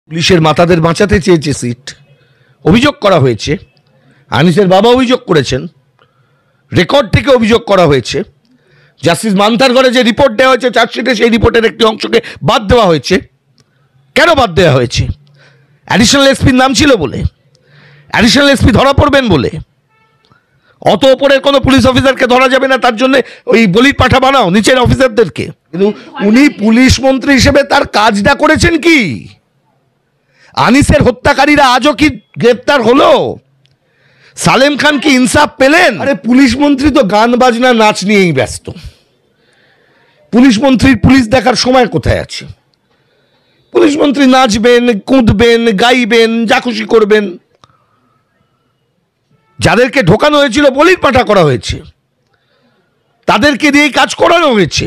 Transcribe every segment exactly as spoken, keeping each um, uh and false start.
পুলিশের মাথাদের বাঁচাতে চেয়েছে সিট, অভিযোগ করা হয়েছে। আনিসের বাবা অভিযোগ করেছেন, রেকর্ড থেকে অভিযোগ করা হয়েছে। জাস্টিস মান্থার ঘরে যে রিপোর্ট দেওয়া হয়েছে চার্জশিটে, সেই রিপোর্টের একটি অংশকে বাদ দেওয়া হয়েছে। কেন বাদ দেওয়া হয়েছে? অ্যাডিশনাল এসপির নাম ছিল বলে, অ্যাডিশনাল এসপি ধরা পড়বেন বলে। অত ওপরের কোনো পুলিশ অফিসারকে ধরা যাবে না, তার জন্য ওই বলির পাঠা বানাও নিচের অফিসারদেরকে। কিন্তু উনি পুলিশ মন্ত্রী হিসেবে তার কাজটা করেছেন কি? আনিসের হত্যাকারীরা আজও কি গ্রেপ্তার হলো? সালেম খান কি ইনসাফ পেলেন? আরে পুলিশ মন্ত্রী তো গান বাজনা নাচ নিয়েই ব্যস্ত। পুলিশ মন্ত্রীর পুলিশ দেখার সময় কোথায় আছে? পুলিশ মন্ত্রী নাচবেন, কুঁদবেন, গাইবেন, যা খুশি করবেন। যাদেরকে ঢোকানো হয়েছিল, বলির পাঠা করা হয়েছে, তাদেরকে দিয়ে কাজ করানো হয়েছে।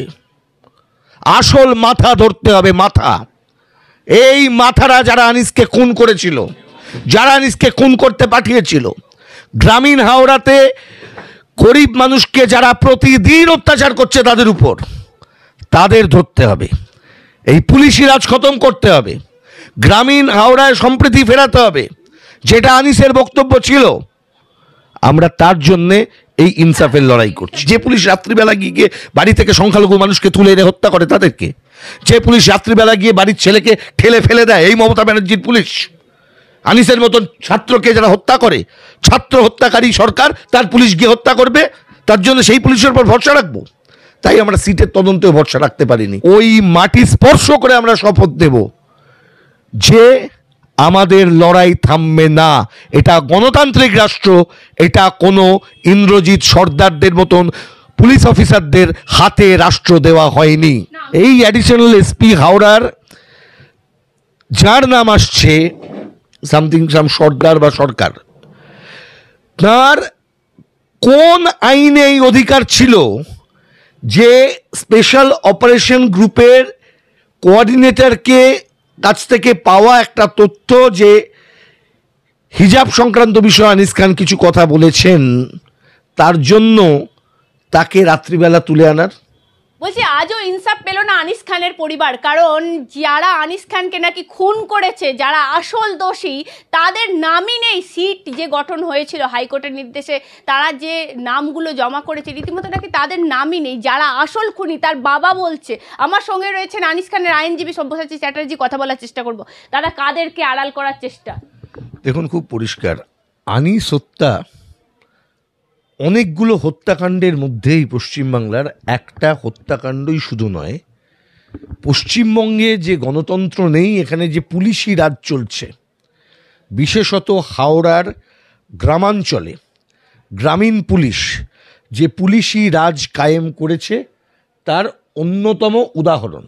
আসল মাথা ধরতে হবে, মাথা। এই মাথারা যারা আনিসকে খুন করেছিল, যারা আনিসকে খুন করতে পাঠিয়েছিল, গ্রামীণ হাওড়াতে গরিব মানুষকে যারা প্রতিদিন অত্যাচার করছে তাদের উপর, তাদের ধরতে হবে। এই পুলিশি রাজ খতম করতে হবে। গ্রামীণ হাওড়ায় সম্প্রীতি ফেরাতে হবে, যেটা আনিসের বক্তব্য ছিল। আমরা তার জন্যে এই ইনসাফের লড়াই করছি। যে পুলিশ রাত্রিবেলা গিয়ে বাড়ি থেকে সংখ্যালঘু মানুষকে তুলে এনে হত্যা করে তাদেরকে, যে পুলিশ রাত্রিবেলা গিয়ে বাড়ির ছেলেকে ঠেলে ফেলে দেয়, এই মমতা ব্যানার্জির পুলিশ। আনিসের মতন ছাত্রকে যারা হত্যা করে, ছাত্র হত্যাকারী সরকার, তার পুলিশ গিয়ে হত্যা করবে, তার জন্য সেই পুলিশের উপর ভরসা রাখবো? তাই আমরা সিটের তদন্তেও ভরসা রাখতে পারিনি। ওই মাটি স্পর্শ করে আমরা শপথ দেব যে আমাদের লড়াই থামবে না। এটা গণতান্ত্রিক রাষ্ট্র, এটা কোনো ইন্দ্রজিৎ সর্দারদের মতন পুলিশ অফিসারদের হাতে রাষ্ট্র দেওয়া হয়নি। এই অ্যাডিশনাল এসপি হাওড়ার, যার নাম আসছে সামথিং সাম সর্দার বা সরকার, তার কোন আইনে এই অধিকার ছিল যে স্পেশাল অপারেশন গ্রুপের কোঅর্ডিনেটরকে কাছ থেকে পাওয়া একটা তথ্য যে হিজাব সংক্রান্ত বিষয়ে আনিস খান কিছু কথা বলেছেন, তার জন্য তাকে রাত্রিবেলা তুলে আনার? বলছি আজও ইনসাফ পেল না আনিস খানের পরিবার, কারণ যারা আনিস খানকে নাকি খুন করেছে, যারা আসল দোষী, তাদের নামই নেই। সিট যে গঠন হয়েছিল হাইকোর্টের নির্দেশে, তারা যে নামগুলো জমা করেছে রীতিমতো নাকি তাদের নামই নেই। যারা আসল খুনি, তার বাবা বলছে। আমার সঙ্গে রয়েছেন আনিস খানের আইনজীবী সব্যসাচী চ্যাটার্জি, কথা বলার চেষ্টা করব। তারা কাদেরকে আড়াল করার চেষ্টা? দেখুন, খুব পরিষ্কার, আনিস হত্যা অনেকগুলো হত্যাকাণ্ডের মধ্যেই পশ্চিমবাংলার একটা হত্যাকাণ্ডই শুধু নয়। পশ্চিমবঙ্গে যে গণতন্ত্র নেই, এখানে যে পুলিশি রাজ চলছে, বিশেষত হাওড়ার গ্রামাঞ্চলে গ্রামীণ পুলিশ যে পুলিশি রাজ কায়েম করেছে, তার অন্যতম উদাহরণ।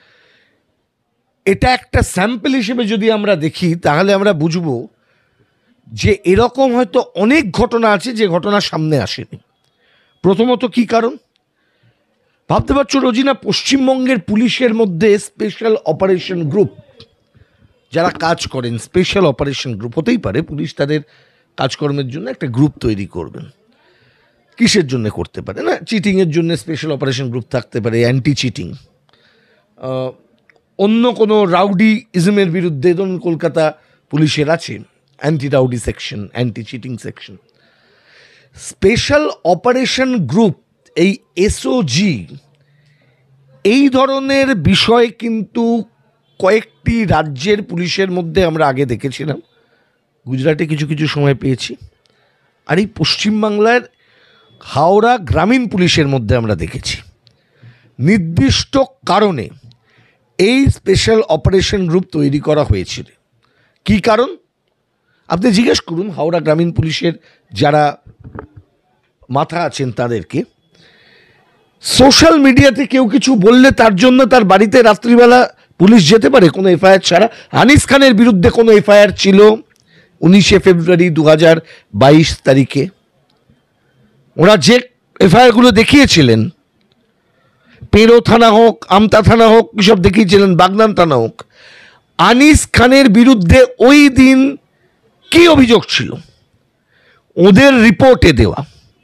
এটা একটা স্যাম্পল হিসেবে যদি আমরা দেখি, তাহলে আমরা বুঝব যে এরকম হয়তো অনেক ঘটনা আছে যে ঘটনা সামনে আসেনি। প্রথমত কি কারণ ভাবতে পারছো রোজিনা? পশ্চিমবঙ্গের পুলিশের মধ্যে স্পেশাল অপারেশন গ্রুপ যারা কাজ করেন, স্পেশাল অপারেশন গ্রুপ হতেই পারে, পুলিশ তাদের কাজকর্মের জন্য একটা গ্রুপ তৈরি করবেন। কিসের জন্য করতে পারে? না, চিটিংয়ের জন্য স্পেশাল অপারেশন গ্রুপ থাকতে পারে, অ্যান্টি চিটিং, অন্য কোনো রাউডি ইজমের বিরুদ্ধে, ধরুন কলকাতা পুলিশের আছে anti rowdy section, anti cheating section. Special operation group, এই এসওজি, এই ধরনের বিষয় কিন্তু কয়েকটি রাজ্যের পুলিশের মধ্যে আমরা আগে দেখেছিলাম। গুজরাটে কিছু কিছু সময় পেয়েছি, আর এই পশ্চিমবাংলার হাওড়া গ্রামীণ পুলিশের মধ্যে আমরা দেখেছি। নির্দিষ্ট কারণে এই স্পেশাল অপারেশন গ্রুপ তৈরি করা হয়েছিল। কি কারণ? আপনি জিজ্ঞেস করুন হাওড়া গ্রামীণ পুলিশের যারা মাথা আছেন তাদেরকে। সোশ্যাল মিডিয়াতে কেউ কিছু বললে তার জন্য তার বাড়িতে রাত্রিবেলা পুলিশ যেতে পারে কোনো এফআইআর ছাড়া? আনিস খানের বিরুদ্ধে কোনো এফআইআর ছিল উনিশে ফেব্রুয়ারি দু হাজার বাইশ তারিখে। ওরা যে এফআইআরগুলো দেখিয়েছিলেন, পেরো থানা হোক, আমতা থানা হোক, সব দেখিয়েছিলেন, বাগনান থানা হোক, আনিস খানের বিরুদ্ধে ওই দিন কি অভিযোগ ছিল ওদের রিপোর্টে দেওয়া।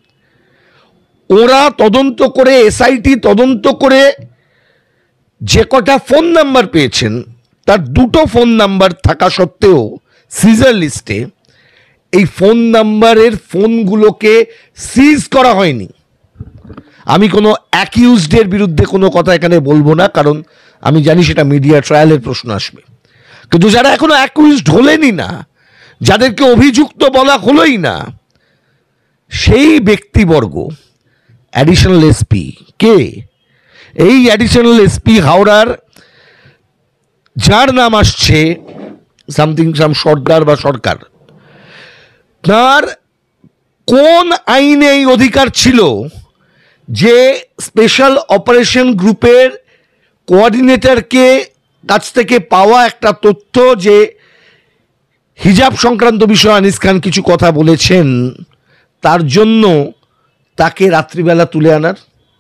ওরা তদন্ত করে, এসআইটি তদন্ত করে যে কটা ফোন নাম্বার পেয়েছেন, তার দুটো ফোন নাম্বার থাকা সত্ত্বেও সিজার লিস্টে এই ফোন নাম্বারের ফোনগুলোকে সিজ করা হয়নি। আমি কোনো অ্যাকিউজডের বিরুদ্ধে কোনো কথা এখানে বলবো না, কারণ আমি জানি সেটা মিডিয়া ট্রায়ালের প্রশ্ন আসবে। কিন্তু যারা এখনো অ্যাকিউজড হলেনই না, যাদেরকে অভিযুক্ত বলা হলোই না, সেই ব্যক্তিবর্গ অ্যাডিশনাল এসপি কে? এই অ্যাডিশনাল এসপি হাওড়ার, যার নাম আসছে সামথিং সাম সর্দার বা সরকার, তার কোন আইনে এই অধিকার ছিল যে স্পেশাল অপারেশন গ্রুপের কোঅর্ডিনেটরকে কাছ থেকে পাওয়া একটা তথ্য যে হিজাব সংক্রান্ত বিষয়ে আনিস খান কিছু কথা বলেছেন, তার জন্য তাকে রাত্রিবেলা তুলে আনার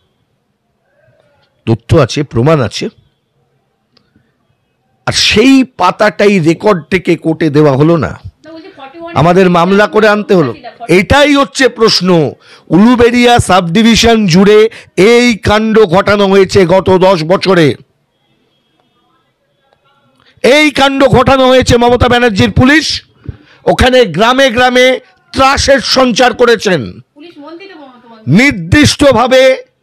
তথ্য আছে, প্রমাণ আছে, আর সেই পাতাটাই রেকর্ড থেকে কোর্টে দেওয়া হলো না, আমাদের মামলা করে আনতে হলো। এটাই হচ্ছে প্রশ্ন। উলুবেড়িয়া সাব ডিভিশন জুড়ে এই কাণ্ড ঘটানো হয়েছে গত দশ বছরে। এই কাণ্ড ঘটানো হয়েছে মমতা ব্যানার্জির পুলিশ। ওখানে গ্রামে গ্রামে ত্রাসের সঞ্চার করেছেন, নির্দিষ্টভাবে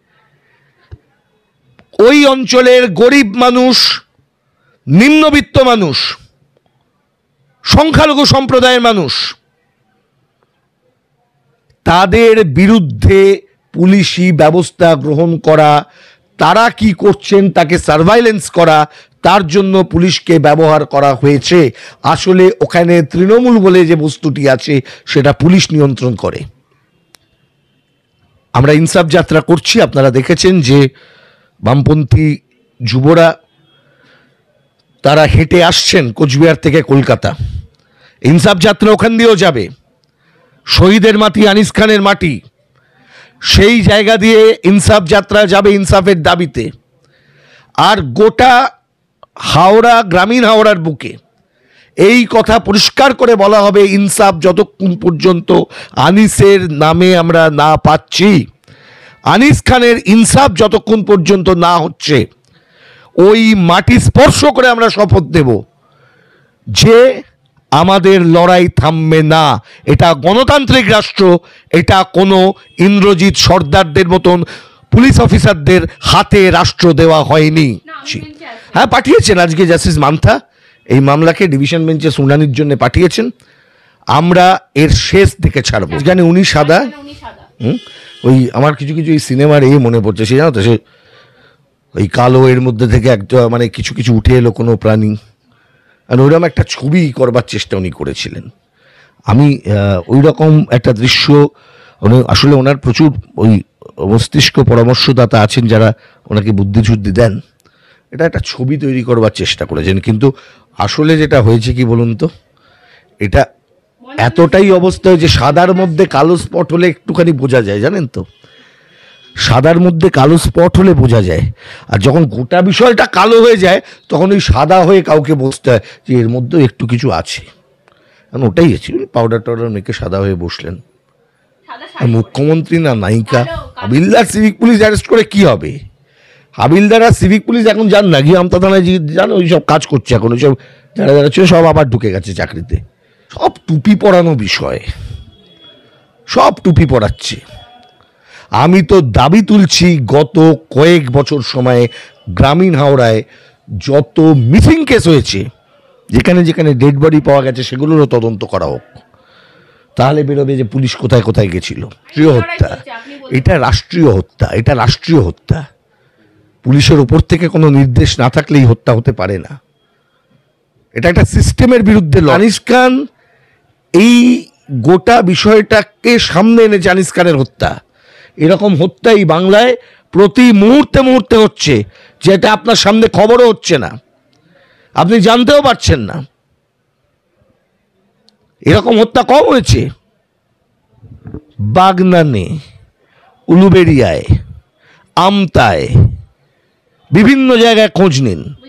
ওই অঞ্চলের গরিব মানুষ, নিম্নবিত্ত মানুষ, সংখ্যালঘু সম্প্রদায়ের মানুষ, তাদের বিরুদ্ধে পুলিশি ব্যবস্থা গ্রহণ করা, তারা কি করছেন তাকে সার্ভাইলেন্স করা, তার জন্য পুলিশকে ব্যবহার করা হয়েছে। আসলে ওখানে তৃণমূল বলে যে বস্তুটি আছে সেটা পুলিশ নিয়ন্ত্রণ করে। আমরা ইনসাফ যাত্রা করছি, আপনারা দেখেছেন যে বামপন্থী যুবরা তারা হেঁটে আসছেন কোচবিহার থেকে কলকাতা। ইনসাফ যাত্রা ওখান দিয়েও যাবে, শহীদের মাটি আনিস খানের মাটি, সেই জায়গা দিয়ে ইনসাফ যাত্রা যাবে ইনসাফের দাবিতে। আর গোটা হাওড়া, গ্রামীণ হাওড়ার বুকে এই কথা পরিষ্কার করে বলা হবে, ইনসাফ যতক্ষণ পর্যন্ত আনিসের নামে আমরা না পাচ্ছি, আনিস খানের ইনসাফ যতক্ষণ পর্যন্ত না হচ্ছে, ওই মাটি স্পর্শ করে আমরা শপথ দেব যে আমাদের লড়াই থামবে না। এটা গণতান্ত্রিক রাষ্ট্র, এটা কোনো ইন্দ্রজিৎ সর্দারদের মতন পুলিশ অফিসারদের হাতে রাষ্ট্র দেওয়া হয়নি। হ্যাঁ, পাঠিয়েছেন আজকে জাস্টিস মান্থা এই মামলাকে ডিভিশন বেঞ্চে শুনানির জন্য পাঠিয়েছেন। আমরা এর শেষ দিকে ছাড়বো। জানি উনি সাদা, হুম, ওই আমার কিছু কিছু এই সিনেমার এই মনে পড়ছে, সে জানো তো, সে ওই কালো এর মধ্যে থেকে একটা মানে কিছু কিছু উঠে এলো কোনো প্রাণী, আর ওইরকম একটা ছবি করবার চেষ্টা উনি করেছিলেন। আমি ওই রকম একটা দৃশ্য, উনি আসলে ওনার প্রচুর ওই মস্তিষ্ক পরামর্শদাতা আছেন যারা ওনাকে বুদ্ধি ঝুদ্ধি দেন, এটা একটা ছবি তৈরি করবার চেষ্টা করেছেন। কিন্তু আসলে যেটা হয়েছে কি বলুন তো, এটা এতটাই অবস্থা হয়েছে, সাদার মধ্যে কালো স্পট হলে একটুখানি বোঝা যায়, জানেন তো, সাদার মধ্যে কালো স্পট হলে বোঝা যায়। আর যখন গোটা বিষয়টা কালো হয়ে যায় তখন ওই সাদা হয়ে কাউকে বসতে হয় যে এর মধ্যে একটু কিছু আছে। কারণ ওটাই আছে, পাউডার টাউডার মেখে সাদা হয়ে বসলেন। মুখ্যমন্ত্রী না নায়িকা, হাবিলদার সিভিক পুলিশ অ্যারেস্ট করে কি হবে? হাবিলদার আর সিভিক পুলিশ এখন যান না, গিয়ে আমতা থানায় যান, ওই সব কাজ করছে এখন, ওই সব যারা যারা ছিল সব আবার ঢুকে গেছে চাকরিতে। সব টুপি পরানো বিষয়, সব টুপি পরাচ্ছে। আমি তো দাবি তুলছি, গত কয়েক বছর সময়ে গ্রামীণ হাওড়ায় যত মিসিং কেস হয়েছে, যেখানে যেখানে ডেড বডি পাওয়া গেছে, সেগুলোরও তদন্ত করা হোক। তাহলে বেরোবে যে পুলিশ কোথায় কোথায় গেছিল। রাষ্ট্রীয় হত্যা, এটা রাষ্ট্রীয় হত্যা, এটা রাষ্ট্রীয় হত্যা। পুলিশের উপর থেকে কোনো নির্দেশ না থাকলেই হত্যা হতে পারে না। এটা একটা সিস্টেমের বিরুদ্ধে। আনিস খান এই গোটা বিষয়টাকে সামনে এনেছে, আনিস খানের হত্যা। এরকম হত্যাই বাংলায় প্রতি মুহূর্তে মুহূর্তে হচ্ছে, যেটা আপনার সামনে খবরও হচ্ছে না, আপনি জানতেও পারছেন না। এরকম হত্যা কম হয়েছে বাগনানে, উলুবেড়িয়ায়, আমতায়, বিভিন্ন জায়গায় খোঁজ নিন।